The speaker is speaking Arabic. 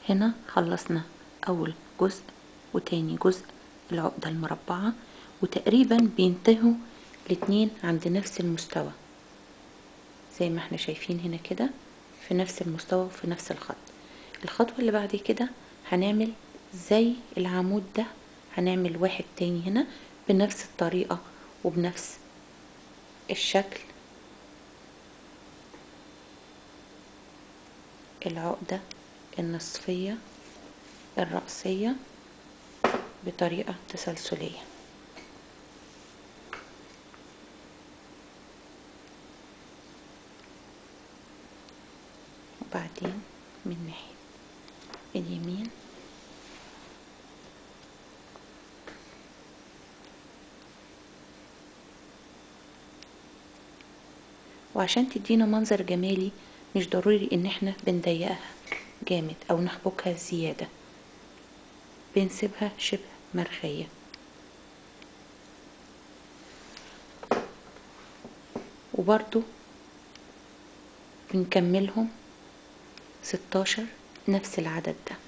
هنا خلصنا اول جزء وتاني جزء العقدة المربعة، وتقريبا بينتهوا الاتنين عند نفس المستوى زي ما احنا شايفين هنا كده، في نفس المستوى وفي نفس الخط. الخطوة اللي بعد كده هنعمل زي العمود ده، هنعمل واحد تاني هنا بنفس الطريقة وبنفس الشكل، العقدة النصفية الرأسية بطريقة تسلسلية. وبعدين من ناحية اليمين وعشان تدينا منظر جمالي مش ضروري ان احنا بنضيقها جامد او نحبكها زيادة، بنسيبها شبه مرخية. وبرضو بنكملهم 16 نفس العدد ده.